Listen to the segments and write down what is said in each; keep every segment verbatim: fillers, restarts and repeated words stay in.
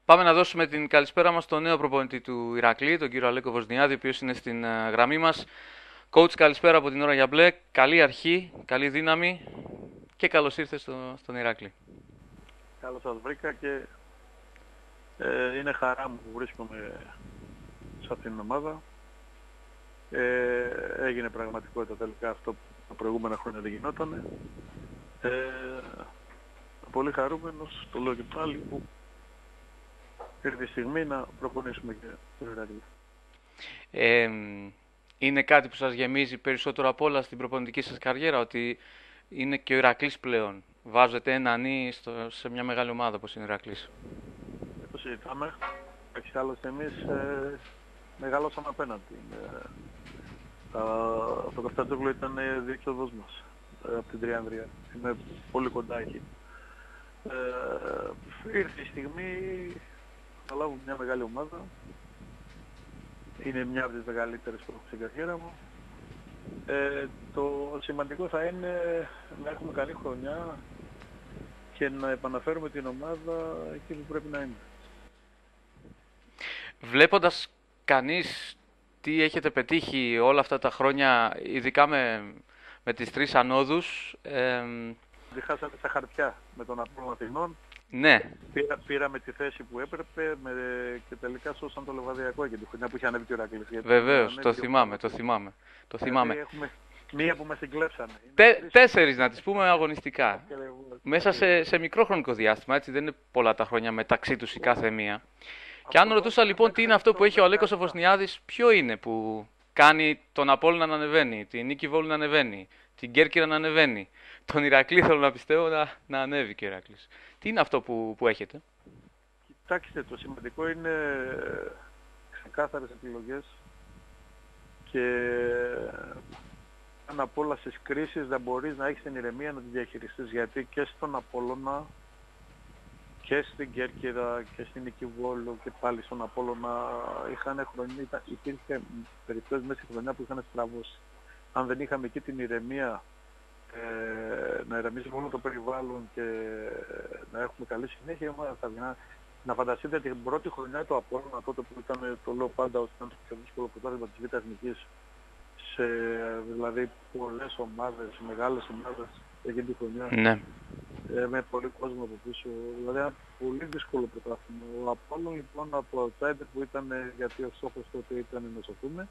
Πάμε να δώσουμε την καλησπέρα μας στον νέο προπονητή του Ηρακλή, τον κύριο Αλέκο Βοσνιάδη, ο οποίος είναι στην ε, γραμμή μας. Coach, καλησπέρα από την ώρα για μπλε. Καλή αρχή, καλή δύναμη και καλώς ήρθες στο, στον Ηρακλή. Καλώς σας βρήκα και ε, είναι χαρά μου που βρίσκομαι σε αυτήν την ομάδα. Ε, έγινε πραγματικότητα τελικά αυτό που τα προηγούμενα χρόνια δεν γινόταν. Ε, πολύ χαρούμενος, το λέω και πάλι, που ήρθε η στιγμή να προπονήσουμε και το Ηρακλή. Ε, είναι κάτι που σας γεμίζει περισσότερο απ' όλα στην προπονητική σας καριέρα, ότι είναι και ο Ηρακλής πλέον. Βάζετε ένα νι στο, σε μια μεγάλη ομάδα όπως είναι ο Ηρακλής. Δεν το συζητάμε. Έχει άλλωστε εμείς ε, μεγαλώσαμε απέναντι. Ε, το Καφτατζόγλου ήταν διεξοδός μας ε, από την Τριανδρία. Είναι πολύ κοντά εκεί. Ε, ήρθε η στιγμή να λάβουμε μια μεγάλη ομάδα. Είναι μια από τις μεγαλύτερες που έχω στην καριέρα μου. Ε, το σημαντικό θα είναι να έχουμε καλή χρονιά και να επαναφέρουμε την ομάδα εκεί που πρέπει να είναι. Βλέποντας κανείς τι έχετε πετύχει όλα αυτά τα χρόνια, ειδικά με, με τις τρεις ανόδους. Ε, Διχάσαμε στα χαρτιά με τον Απόλλωνα Αθηνών. ναι. Πήρα, πήραμε τη θέση που έπρεπε με, και τελικά σώσαν το Λεβαδιακό για τη χρονιά που είχε ανέβει και ο Ηρακλής. Βεβαίως, το θυμάμαι, το θυμάμαι. Το θυμάμαι. Δηλαδή έχουμε μία που μας συγκλέψανε. Τε, τέσσερις να τις πούμε αγωνιστικά. Μέσα σε, σε μικρό χρονικό διάστημα, έτσι δεν είναι πολλά τα χρόνια μεταξύ τους η κάθε μία. Και αν ρωτούσα λοιπόν τι είναι αυτό που έχει ο Αλέκος ο Βοσνιάδης, ποιο είναι που κάνει τον Απόλλωνα να ανεβαίνει, την Νίκη Βόλου να ανεβαίνει, την Κέρκυρα να ανεβαίνει, τον Ηρακλή θέλω να πιστεύω να, να ανέβει και ο Ηρακλής. Τι είναι αυτό που, που έχετε? Κοιτάξτε, το σημαντικό είναι ξεκάθαρες επιλογές και αν απ' όλα στις κρίσεις να μπορείς να έχεις την ηρεμία να τη διαχειριστείς, γιατί και στον Απόλλωνα και στην Κέρκυρα και στην Νίκη Βόλου και πάλι στον Απόλλωνα είχαν χρονιά, υπήρχε περιπτώσεις μέσα στη χρονιά που είχαν στραβώσει. Αν δεν είχαμε εκεί την ηρεμία ε, να ηρεμήσει μόνο το περιβάλλον και να έχουμε καλή συνέχεια, θα βγει. Να φανταστείτε την πρώτη χρονιά του Απόλλωνα, τότε που ήταν, το λέω πάντα, ότι ήταν το πιο δύσκολο πρωτάθλημα της Β' Εθνικής, σε δηλαδή πολλές ομάδες, μεγάλες ομάδες εκείνη τη χρονιά, Ναι. ε, με πολύ κόσμο από πίσω, δηλαδή ένα πολύ δύσκολο πρωτάθλημα. Ο Απόλλων λοιπόν από outsider που ήταν, γιατί ο στόχος τότε ήταν να σωθούμε,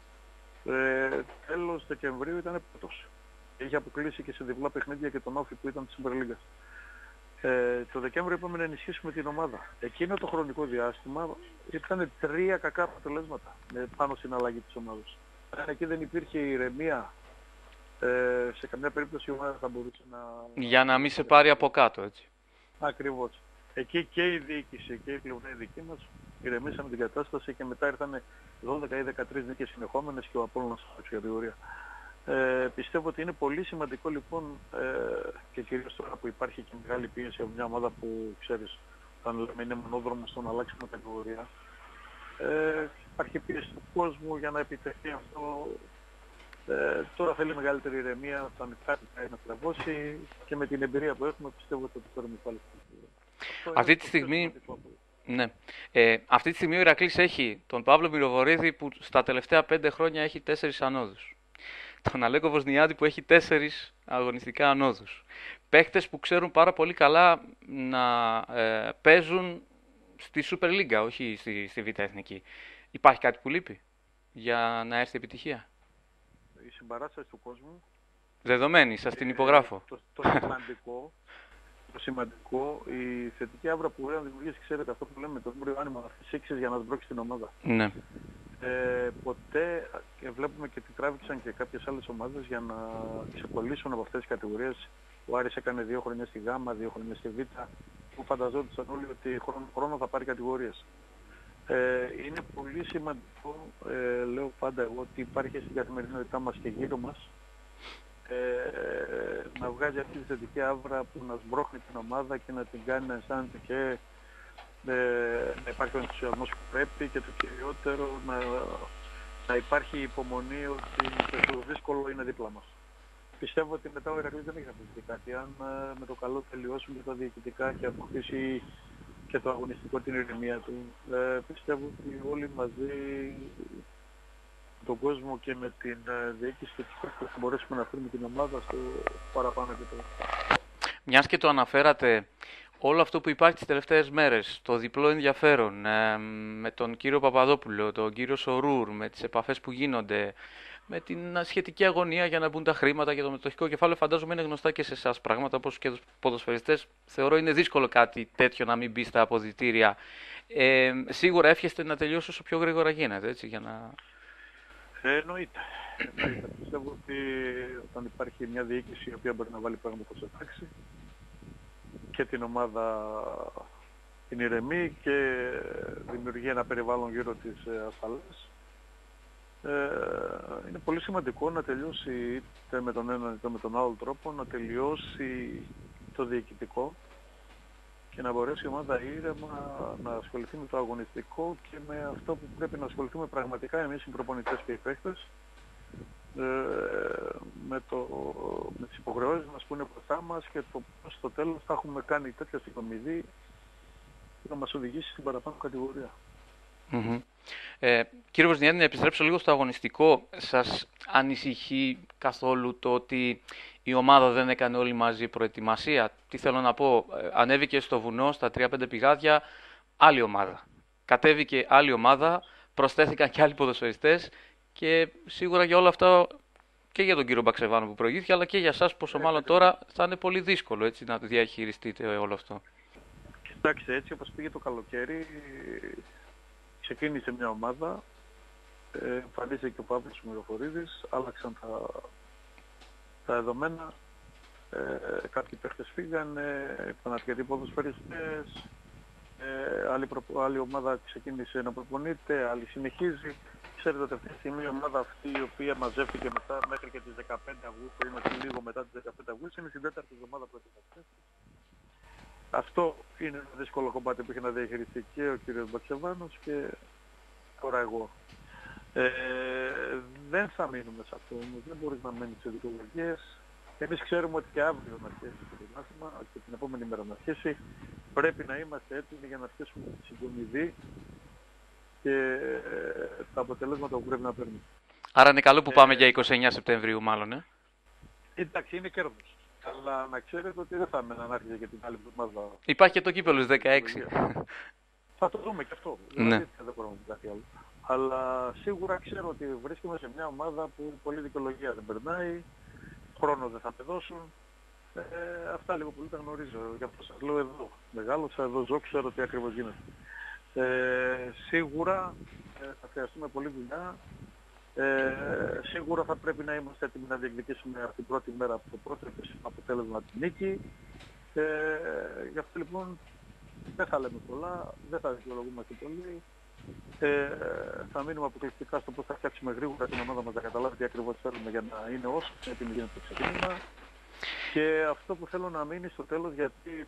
ε, τέλος Δεκεμβρίου ήταν πρώτος. Είχε αποκλείσει και σε διπλά παιχνίδια και τον Όφη που ήταν της Super League. Ε, το Δεκέμβριο είπαμε να ενισχύσουμε την ομάδα. Εκείνο το χρονικό διάστημα ήταν τρία κακά αποτελέσματα με πάνω στην αλλαγή της ομάδας. Αν εκεί δεν υπήρχε ηρεμία, ε, σε καμιά περίπτωση η ομάδα θα μπορούσε να... Για να μην σε πάρει από κάτω, έτσι. Ακριβώς. Εκεί και η διοίκηση και η πλευρά δική μας ηρεμήσαμε την κατάσταση και μετά ήρθαν δώδεκα ή δεκατρείς νίκες συνεχόμενες και ο Απόλλωνας στην κατηγορία. Ε, πιστεύω ότι είναι πολύ σημαντικό λοιπόν ε, και κυρίως τώρα που υπάρχει και μεγάλη πίεση από μια ομάδα που ξέρεις, όταν λέμε είναι μονόδρομος στο να αλλάξουμε κατηγορία, ε, υπάρχει πίεση του κόσμου για να επιτευχθεί αυτό. Ε, τώρα θέλει μεγαλύτερη ηρεμία, όταν κάτι πάει να τραβώσει και με την εμπειρία που έχουμε πιστεύω ότι θα το φέρουμε πάλι. Αυτή τη στιγμή... Ναι. Ε, αυτή τη στιγμή ο Ηρακλής έχει τον Παύλο Μυροβορίδη που στα τελευταία πέντε χρόνια έχει τέσσερις ανόδους. Τον Αλέκο Βοσνιάδη που έχει τέσσερις αγωνιστικά ανόδους. Παίχτες που ξέρουν πάρα πολύ καλά να ε, παίζουν στη Super League, όχι στη, στη Β' Εθνική. Υπάρχει κάτι που λείπει για να έρθει επιτυχία? Η συμπαράσταση του κόσμου. Δεδομένη, σας την υπογράφω. Ε, το, το σημαντικό, το σημαντικό, η θετική άβρα που μπορεί να δημιουργήσει, ξέρετε αυτό που λέμε, το έμπριο άνοιγμα, φυσήξεις για να σμπρώξεις την ομάδα. Ναι. Ε, ποτέ, και βλέπουμε και τι τράβηξαν και κάποιες άλλες ομάδες για να ξεκολλήσουν από αυτές τις κατηγορίες. Ο Άρης έκανε δύο χρονιές στη Γ, δύο χρονιές στη Β, που φανταζόντουσαν όλοι ότι χρόνο, χρόνο θα πάρει κατηγορίες. Ε, είναι πολύ σημαντικό, ε, λέω πάντα εγώ, ότι υπάρχει στην καθημερινότητά μας και γύρω μας, ε, να βγάζει αυτή τη θετική άβρα που να σμπρώχνει την ομάδα και να την κάνει να αισθάνεται και ε, να υπάρχει ο ενθουσιασμός που πρέπει και το κυριότερο να, να υπάρχει η υπομονή ότι το δύσκολο είναι δίπλα μας. Πιστεύω ότι μετά ο Ηρακλής δεν έχει αφήσει κάτι. Αν ε, με το καλό τελειώσουν και τα διοικητικά και αποκτήσει και το αγωνιστικό την ηρεμία του. Ε, πιστεύω ότι όλοι μαζί, τον κόσμο και με την ε, διοίκηση και τους παίκτες θα μπορέσουμε να φέρουμε την ομάδα στο παραπάνω επίπεδο. Μιας και το αναφέρατε, όλο αυτό που υπάρχει τις τελευταίες μέρες, το διπλό ενδιαφέρον ε, με τον κύριο Παπαδόπουλο, τον κύριο Σορούρ, με τις επαφές που γίνονται, με την σχετική αγωνία για να μπουν τα χρήματα για το μετοχικό κεφάλαιο, φαντάζομαι είναι γνωστά και σε εσάς πράγματα, όπως και τους ποδοσφαιριστές. Θεωρώ είναι δύσκολο κάτι τέτοιο να μην μπει στα αποδυτήρια. Ε, σίγουρα εύχεστε να τελειώσει όσο πιο γρήγορα γίνεται, έτσι, για να... Ε, εννοείται. εννοείται. Πιστεύω ότι όταν υπάρχει μια διοίκηση η οποία μπορεί να βάλει πράγματα σε τάξη και την ομάδα την ηρεμεί και δημιουργεί ένα περιβάλλον γύρω της ασφαλές, Ε, είναι πολύ σημαντικό να τελειώσει είτε με τον έναν είτε με τον άλλο τρόπο, να τελειώσει το διοικητικό και να μπορέσει η ομάδα ήρεμα να ασχοληθεί με το αγωνιστικό και με αυτό που πρέπει να ασχοληθούμε πραγματικά εμείς οι προπονητές και οι παίκτες, ε, με, το, με τις υποχρεώσεις μας που είναι μπροστά μας και το πώς στο τέλος θα έχουμε κάνει τέτοια συγκομιδή που να μας οδηγήσει στην παραπάνω κατηγορία. Mm-hmm. Ε, κύριε Βοσνιάδη, να επιστρέψω λίγο στο αγωνιστικό. Σας ανησυχεί καθόλου το ότι η ομάδα δεν έκανε όλη μαζί προετοιμασία? Τι θέλω να πω, ε, ανέβηκε στο βουνό στα τρία πέντε πηγάδια άλλη ομάδα. Κατέβηκε άλλη ομάδα, προσθέθηκαν και άλλοι ποδοσφαιριστές και σίγουρα για όλα αυτά και για τον κύριο Μπαξεβάνο που προηγήθηκε, αλλά και για εσάς, πόσο ε, μάλλον τώρα θα είναι πολύ δύσκολο, έτσι, να διαχειριστείτε όλο αυτό. Κοιτάξτε, έτσι όπως πήγε το καλοκαίρι, ξεκίνησε μια ομάδα, ε, εμφανίστηκε και ο Παύλος Μυροφορίδης, άλλαξαν τα, τα δεδομένα, ε, κάποιοι παίχτες φύγανε, ήταν αρκετοί ποδοσφαιριστές, ε, άλλη, προ, άλλη ομάδα ξεκίνησε να προπονείται, άλλη συνεχίζει. Ξέρετε ότι αυτή τη στιγμή η ομάδα αυτή η οποία μαζεύτηκε μετά, μέχρι και τις δεκαπέντε Αυγούστου, είμαστε λίγο μετά τις δεκαπέντε Αυγούστου, είναι στην τέταρτη εβδομάδα προετοιμασίας. Αυτό είναι ένα δύσκολο κομμάτι που είχε να διαχειριστεί και ο κύριος Μπαξεβάνος και τώρα εγώ. Ε, δεν θα μείνουμε σε αυτό όμως, δεν μπορείς να μένεις σε δικαιολογίες. Εμείς ξέρουμε ότι και αύριο να αρχίσει το πρωτάθλημα και την επόμενη μέρα να αρχίσει. Πρέπει να είμαστε έτοιμοι για να αρχίσουμε τη συγκομιδή και ε, τα αποτελέσματα που πρέπει να παίρνουμε. Άρα είναι καλό που ε, πάμε για είκοσι εννέα Σεπτεμβρίου μάλλον, ε? Εντάξει, είναι κέρδος. Αλλά να ξέρετε ότι δεν θα έμενα να άρχισε και την άλλη εβδομάδα. Υπάρχει και το κύπελλο δεκαέξι. Θα το δούμε και αυτό. Ναι. Δηλαδή, δεν μπορούμε να κάτι άλλο. Αλλά σίγουρα ξέρω ότι βρίσκομαι σε μια ομάδα που πολλή δικαιολογία δεν περνάει, χρόνο δεν θα με δώσουν. Ε, αυτά λίγο πολύ τα γνωρίζω. Γι' αυτό σας λέω εδώ. Μεγάλωσα εδώ, ζω, ξέρω τι ακριβώς γίνεται. Ε, σίγουρα ε, θα χρειαστούμε πολλή δουλειά. Ε, σίγουρα θα πρέπει να είμαστε έτοιμοι να διεκδικήσουμε από την πρώτη μέρα από το πρώτο αποτέλεσμα τη νίκη. Ε, γι' αυτό λοιπόν δεν θα λέμε πολλά, δεν θα δικαιολογούμαστε πολύ. Ε, θα μείνουμε αποκλειστικά στο πώς θα φτιάξουμε γρήγορα την ομάδα μας να καταλάβει τι ακριβώς θέλουμε για να είναι όσο έτοιμη γίνεται το ξεκίνημα. Και αυτό που θέλω να μείνει στο τέλος, γιατί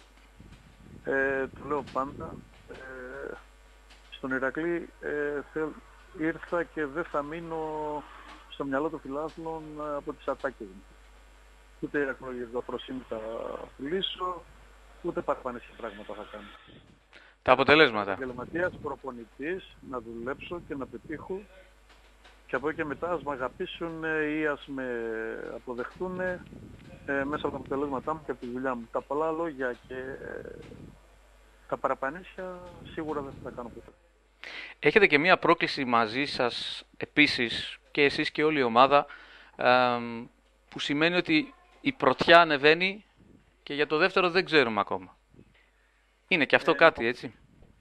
ε, το λέω πάντα, ε, στον Ηρακλή ε, θέλ, ήρθα και δεν θα μείνω στο μυαλό των φιλάθλων από τις ατάκες μου. Ούτε ηρακλογικά προσήμη θα πουλήσω, ούτε παραπανήσια πράγματα θα κάνω. Τα αποτελέσματα. Επαγγελματίας προπονητής, να δουλέψω και να πετύχω και από εκεί και μετά ας με αγαπήσουν ή ας με αποδεχτούν ε, μέσα από τα αποτελέσματά μου και από τη δουλειά μου. Τα πολλά λόγια και ε, τα παραπανήσια σίγουρα δεν θα τα κάνω ποτέ. Έχετε και μία πρόκληση μαζί σας επίσης και εσείς και όλη η ομάδα, ε, που σημαίνει ότι η πρωτιά ανεβαίνει και για το δεύτερο δεν ξέρουμε ακόμα. Είναι και αυτό ε, κάτι, έτσι.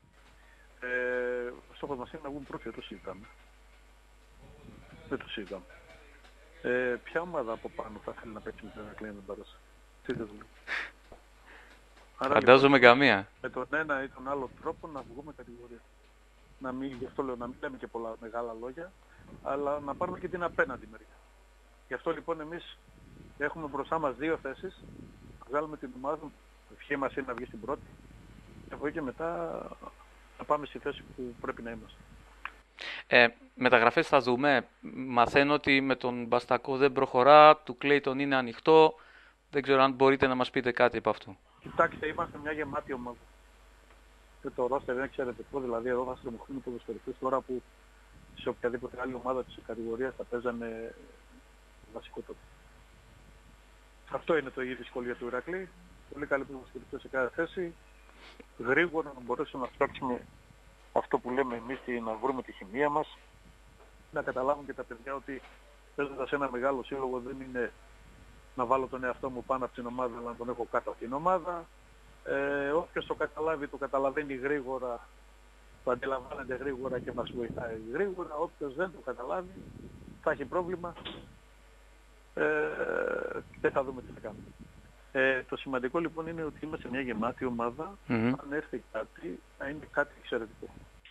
Ε, ο στόχος μας είναι να βγουν πρώτοι, το συζητάμε. Δεν το συζητάμε. Ε, ποια ομάδα από πάνω θα θέλει να παίξει με την Ηρακλή να πέρασε? Τι δεν δουλεύει. Φαντάζομαι λοιπόν, καμία. Με τον ένα ή τον άλλο τρόπο να βγούμε κατηγορία. Να μην, γι' αυτό λέω, να μην λέμε και πολλά μεγάλα λόγια, αλλά να πάρουμε και την απέναντι μεριά. Γι' αυτό λοιπόν εμείς έχουμε μπροστά μας δύο θέσεις, να βγάλουμε την ομάδα, η ευχή μας είναι να βγει στην πρώτη, και από εκεί και μετά να πάμε στη θέση που πρέπει να είμαστε. Ε, μεταγραφές θα δούμε. Μαθαίνω ότι με τον Μπαστακό δεν προχωρά, του Κλέιτον είναι ανοιχτό. Δεν ξέρω αν μπορείτε να μας πείτε κάτι από αυτό. Κοιτάξτε, είμαστε μια γεμάτη ομάδα. και το ρόστερ είναι εξαιρετικό, δηλαδή εδώ θα στριμωχθούν ποδοσφαιριστές τώρα που σε οποιαδήποτε άλλη ομάδα της κατηγορίας θα παίζανε βασικότατο. Αυτό είναι το η δυσκολία του Ηρακλή. Πολύ καλή ποδοσφαιριστές σε κάθε θέση. Γρήγορα να μπορέσουμε να φτιάξουμε αυτό που λέμε εμείς, να βρούμε τη χημεία μας. Να καταλάβουν και τα παιδιά ότι παίζοντας σε ένα μεγάλο σύλλογο δεν είναι να βάλω τον εαυτό μου πάνω από την ομάδα, αλλά να τον έχω κάτω από την ομάδα. Ε, όποιος το καταλάβει, το καταλαβαίνει γρήγορα, το αντιλαμβάνεται γρήγορα και μας βοηθάει γρήγορα. Όποιος δεν το καταλάβει θα έχει πρόβλημα ε, και θα δούμε τι θα κάνουμε. Ε, το σημαντικό λοιπόν είναι ότι είμαστε μια γεμάτη ομάδα. Mm-hmm. Αν έρθει κάτι, θα είναι κάτι εξαιρετικό.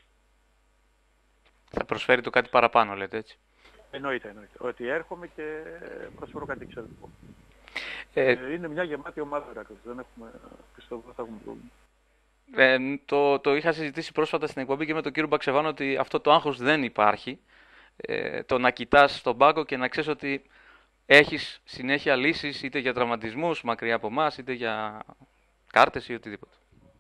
Θα προσφέρει το κάτι παραπάνω, λέτε έτσι. Εννοείται, εννοείται. Ότι έρχομαι και προσφέρω κάτι εξαιρετικό. Ε, ε, είναι μια γεμάτη ομάδα, Ηρακλής. Δεν έχουμε, πιστεύω, δεν θα έχουμε πρόβλημα. Ε, το, το είχα συζητήσει πρόσφατα στην εκπομπή και με τον κύριο Μπαξεβάνο ότι αυτό το άγχος δεν υπάρχει. Ε, το να κοιτάς στον πάγκο και να ξέρεις ότι έχεις συνέχεια λύσεις είτε για τραυματισμούς μακριά από εμάς, είτε για κάρτες ή οτιδήποτε.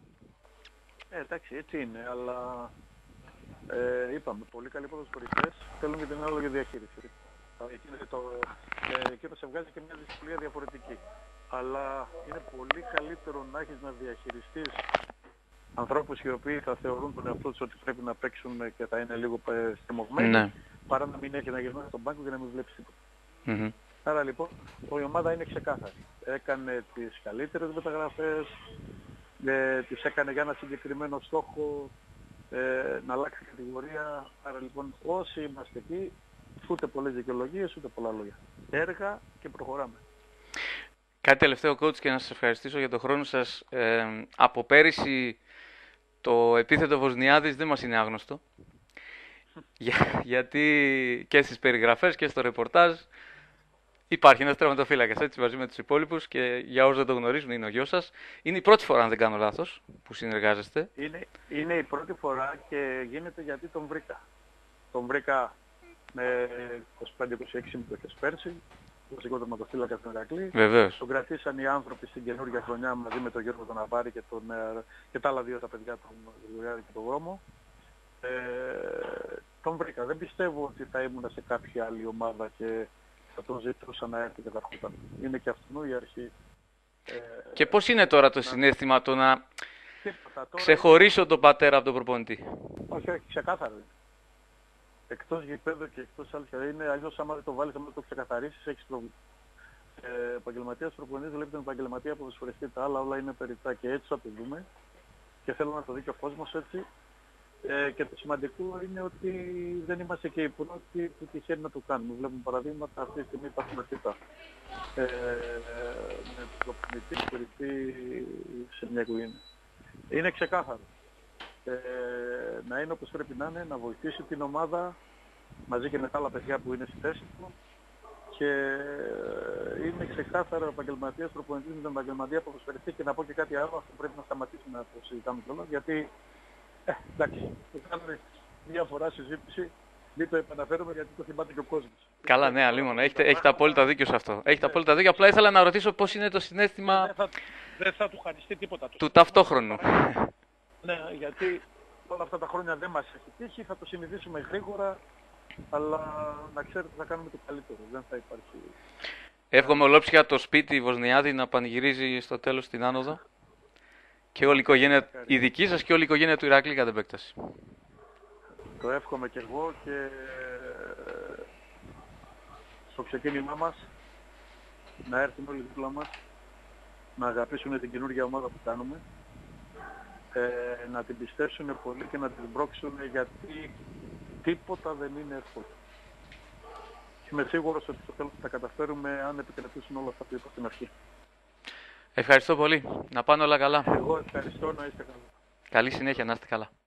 Ε, εντάξει, έτσι είναι, αλλά ε, είπαμε, πολύ καλοί ποδοσφαιριστές θέλουν και την ανάλογη διαχείριση. Εκείνο, το, ε, εκείνο σε βγάζει και μια δυσκολία διαφορετική. Αλλά είναι πολύ καλύτερο να έχεις να διαχειριστείς ανθρώπους οι οποίοι θα θεωρούν τον εαυτό τους ότι πρέπει να παίξουν και θα είναι λίγο στριμωγμένοι, Ναι. παρά να μην έχει να γυρνάει στον πάγκο και να μην βλέπεις τίποτα. Mm-hmm. Άρα λοιπόν η ομάδα είναι ξεκάθαρη. Έκανε τις καλύτερες μεταγραφές, ε, τις έκανε για ένα συγκεκριμένο στόχο, ε, να αλλάξει κατηγορία. Άρα λοιπόν όσοι είμαστε εκεί, ούτε πολλές δικαιολογίες, ούτε πολλά λόγια. Έργα και προχωράμε. Κάτι τελευταίο, coach, και να σας ευχαριστήσω για τον χρόνο σας. Ε, από πέρυσι το επίθετο Βοσνιάδης δεν μας είναι άγνωστο. Για, γιατί και στις περιγραφές και στο ρεπορτάζ υπάρχει ένας τερματοφύλακας, έτσι, μαζί με τους υπόλοιπους, και για όσους δεν το γνωρίζουν είναι ο γιος σας. Είναι η πρώτη φορά, αν δεν κάνω λάθος, που συνεργάζεστε. Είναι, είναι η πρώτη φορά και γίνεται γιατί τον βρήκα. Τον βρήκα με είκοσι πέντε είκοσι έξι συμμετοχές πέρσι, βασικό τερματοφύλακα στην Ηρακλή. Βεβαίως. Τον κρατήσαν οι άνθρωποι στην καινούργια χρονιά μαζί με τον Γιώργο τον Αβάρη και, τον, και τα άλλα δύο τα παιδιά, τον Γιώργο και τον Γρόμο. Ε, τον βρήκα. Δεν πιστεύω ότι θα ήμουν σε κάποια άλλη ομάδα και θα τον ζητούσα να έρθει και θα έρχονταν. Είναι και αυτού η αρχή. Ε, και πώς είναι τώρα το συναίσθημα το να τίποτα, τώρα ξεχωρίσω τον πατέρα από τον προπονητή? Όχι, όχι, ξεκάθαρο είναι. Εκτός γηπέδου και εκτός άλλης, δηλαδή είναι αλλιώς άμα δεν το βάλεις, άμα δεν το ξεκαθαρίσεις, έχεις πρόβλημα. Ε, επαγγελματίας προπονητής βλέπει τον επαγγελματία ποδοσφαιριστή, τα άλλα όλα είναι περιττά και έτσι θα το δούμε και θέλω να το δει και ο κόσμος έτσι. Ε, και το σημαντικό είναι ότι δεν είμαστε και οι πρώτοι που τυχαίνει να το κάνουμε. Βλέπουμε παραδείγματα, αυτή τη στιγμή υπάρχουν αρκετά. Ε, με τον προπονητή στηριχτή σε μια οικογένεια. Είναι ξεκάθαρο. Ε, να είναι όπως πρέπει να είναι, να βοηθήσει την ομάδα μαζί και με τα άλλα παιδιά που είναι στη θέση του και είναι ξεκάθαρο ο επαγγελματίας προπονητής με τον επαγγελματία ποδοσφαιριστή. Και να πω και κάτι άλλο, αυτό πρέπει να σταματήσουμε να το συζητάμε κιόλας, γιατί ε, εντάξει, το κάνουμε μια φορά συζήτηση, μην το επαναφέρουμε γιατί το θυμάται και ο κόσμος. Καλά, ναι, αλίμονα, έχετε, έχετε απόλυτα δίκιο σε αυτό. Έχετε απόλυτα δίκιο, απλά ήθελα να ρωτήσω πώς είναι το συναίσθημα Δεν θα, δεν θα του χαριστεί τίποτα. του ταυτόχρονου. Ναι, γιατί όλα αυτά τα χρόνια δεν μας έχει τύχει, θα το συνειδήσουμε γρήγορα, αλλά να ξέρετε θα κάνουμε το καλύτερο, δεν θα υπάρχει... Εύχομαι ολόψυχα το σπίτι Βοσνιάδη να πανηγυρίζει στο τέλος την άνοδο και όλη η οικογένεια, η δική σας και όλη η οικογένεια του Ηράκλη κατ' επέκταση. Το εύχομαι και εγώ και στο ξεκίνημά μας να έρθουν όλοι δίπλα μας, να αγαπήσουν την καινούργια ομάδα που κάνουμε, ε, να την πιστέψουν πολύ και να την μπρώξουν, γιατί τίποτα δεν είναι εύκολο. Είμαι σίγουρος ότι στο τέλος θα τα καταφέρουμε αν επικρατήσουν όλα αυτά που είπα στην αρχή. Ευχαριστώ πολύ. Να πάνε όλα καλά. Εγώ ευχαριστώ, να είστε καλά. Καλή συνέχεια, να είστε καλά.